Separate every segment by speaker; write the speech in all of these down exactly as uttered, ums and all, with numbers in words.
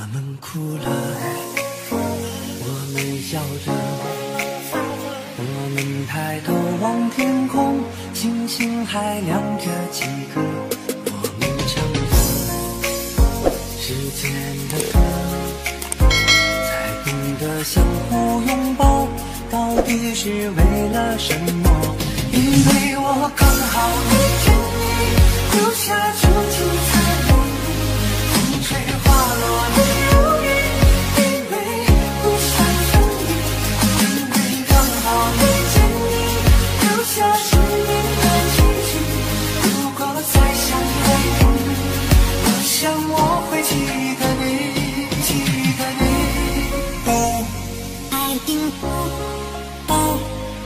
Speaker 1: 们哭了，我们笑着，我们抬头望天空，星星还亮着几个，我们唱着时间的歌，才懂得相互拥抱，到底是为了什么？因为我刚好遇见你，留下足迹在梦里，风吹花落泪如雨，因为不想分离。因为刚好遇见你，留下十年的期许，如果再相会，我想我会记得你，记得你。哦，爱应不哦。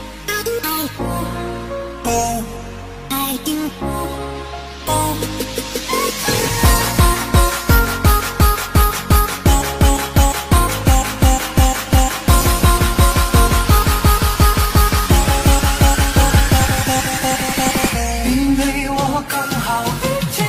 Speaker 1: 哦，爱应不哦。因为我刚好遇见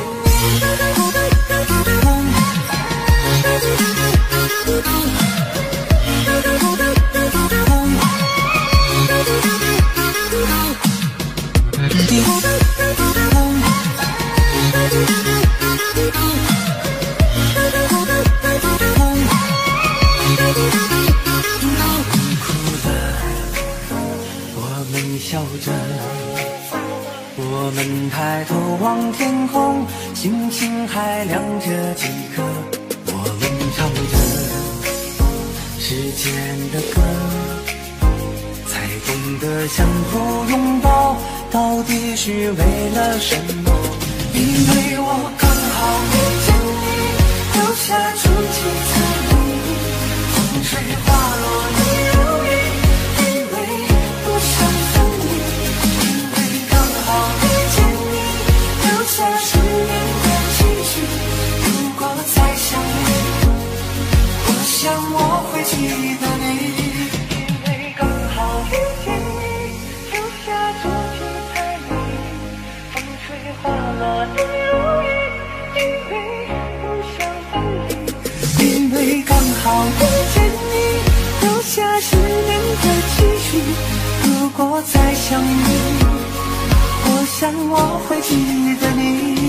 Speaker 1: 笑着，我们抬头望天空，星星还亮着几颗，我们唱着时间的歌，才懂得相互拥抱，到底是为了什么？因为我刚好遇见你，留下足迹在梦里，风吹花落泪如雨，因为不想分离。因为刚好遇见你，留下十年的期许，如果再相遇，我想我会记得你。因为刚好遇见你，留下足迹在梦里，风吹花落泪如雨，因为不想分离。因为刚好遇见你，留下十年的期许，如果再相遇，我想我会记得你。